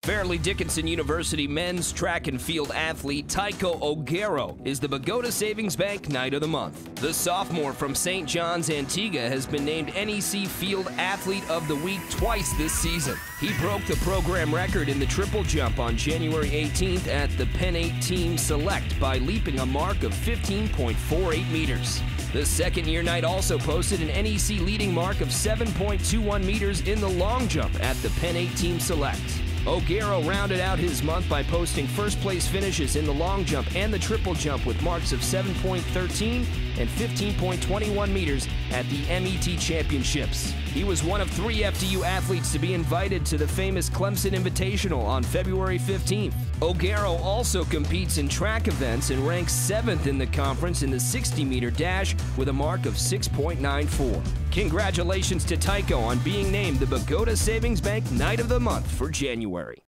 Fairleigh Dickinson University men's track and field athlete Tycho Ogero is the Bogota Savings Bank Knight of the Month. The sophomore from St. John's, Antigua has been named NEC Field Athlete of the Week twice this season. He broke the program record in the triple jump on January 18th at the Penn 8 Team Select by leaping a mark of 15.48 meters. The second-year Knight also posted an NEC leading mark of 7.21 meters in the long jump at the Penn 8 Team Select. Ogero rounded out his month by posting first-place finishes in the long jump and the triple jump with marks of 7.13 and 15.21 meters at the MET Championships. He was one of 3 FDU athletes to be invited to the famous Clemson Invitational on February 15th. Ogero also competes in track events and ranks 7th in the conference in the 60-meter dash with a mark of 6.94. Congratulations to Tycho on being named the Bogota Savings Bank Knight of the Month for January.